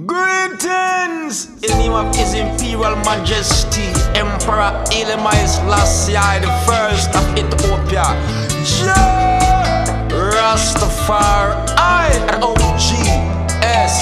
Greetings! In the name of His Imperial Majesty, Emperor Haile Selassie I of Ethiopia, Rastafari and OGS.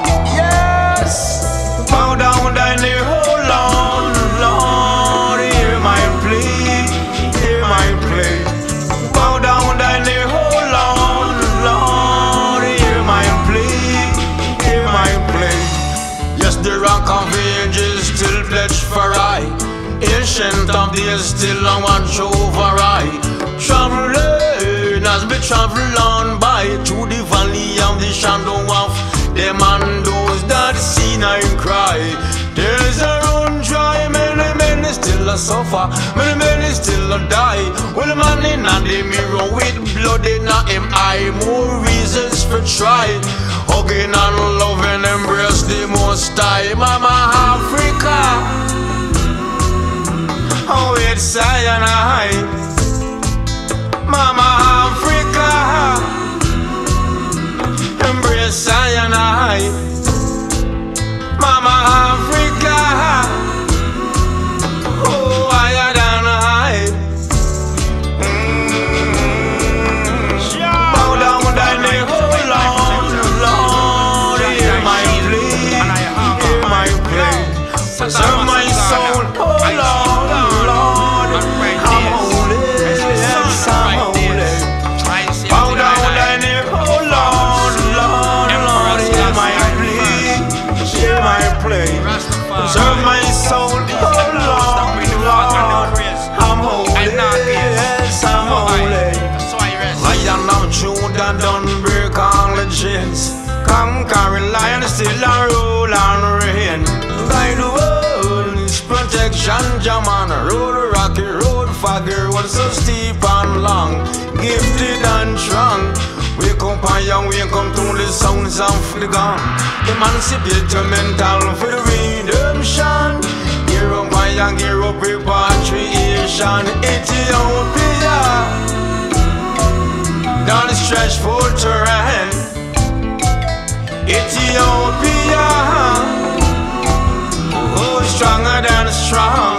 Yes! Bow down thy knee, hold on, Lord, hear my plea, hear my plea. Bow down thy knee, hold on, Lord, hear my plea, hear my plea. Yes, the Rock of Ages still pledged for I, Ancient of Days still on watch over I. Traveling as we travel on by, through the valley of the shadow of them and those that see I cry. There's a run dry, many still a suffer, many still a die. Well, man in the mirror with blood in him eye, more reasons for try. Hugging and loving, embrace the Most High. Mama Africa, oh it's cyanide. Mama Africa, embrace cyanide. Mama Africa, oh higher than high. Bow down thy knee, hold on, Lord, hear my plea, hear my plea. Preserve my soul, oh Lord, Lord, I'm holy, yes I'm holy. Bow down thy knee, oh Lord, Lord, Lord, hear my plea, hear my plea. Preserve my soul, oh Lord, Lord, I'm holy, yes I'm holy. Lion of Judah done break all the chains, conquering lion still a rule and reign. By the world, His protection, Jaman. Road rocky, road foggy, road so steep and long, gifted and strong. Wake up and young, wake up to the sounds of the gun. Emancipate your mental for the redemption. Gear up and young, gear up repatriation. Ethiopia, down the stretch for terrain. Ethiopia, oh stronger than strong.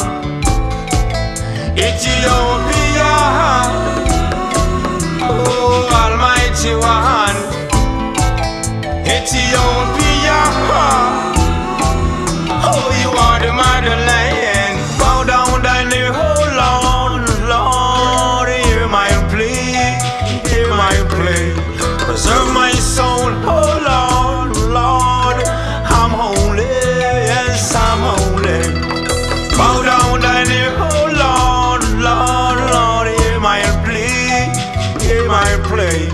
Ethiopia, oh Almighty One. Ethiopia, oh you are the motherland. Bow down thy knee, oh Lord, Lord, hear my plea, hear my plea. Preserve my soul, oh Lord, Lord, I'm holy, yes I'm holy. Bow down thy knee, oh Lord, Lord, Lord, hear my plea, hear my plea.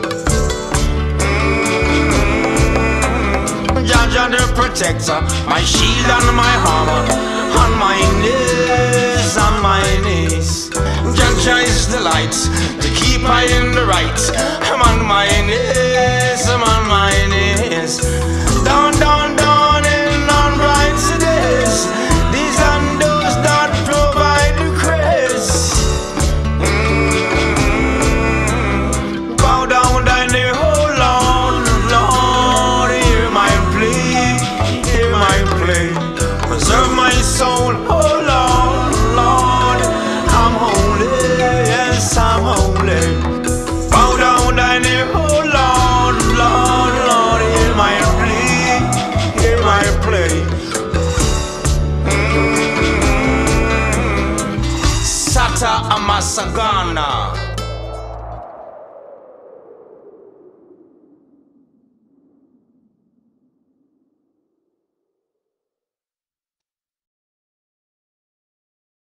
Jah the protector, my shield and my armor, on my knees, on my knees. Jah is the light, to keep I in the right. I'm on my knees, I'm on my knees. Down, down, down in on bright days. These and those that provide the grace. Bow down thy knee, oh Lord, Lord, hear my plea, hear my plea. Preserve my soul, oh Lord, Lord, I'm holy, yes I'm holy. Bow down thy knee, oh Lord, Lord, Lord, hear my plea, hear my plea. Sata Amasagana.